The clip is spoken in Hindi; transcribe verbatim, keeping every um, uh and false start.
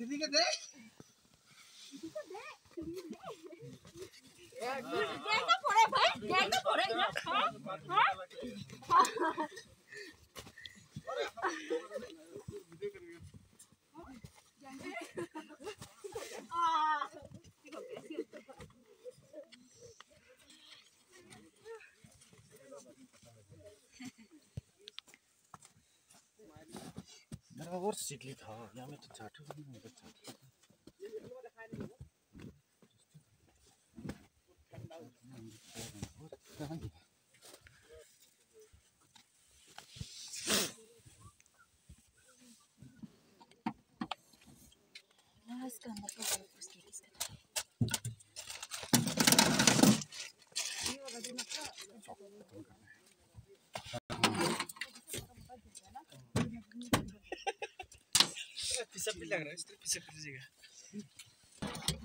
किसी के दे कैसा फोड़े भाई कैसा फोड़े हां हां मेरा और सीखली था यहाँ में तो चाटू नहीं होगा चाटू इसका अंदर का उसके किसका ये वाला जो मतलब पीछे भी लग रहा है इस तरह पीछे पीछे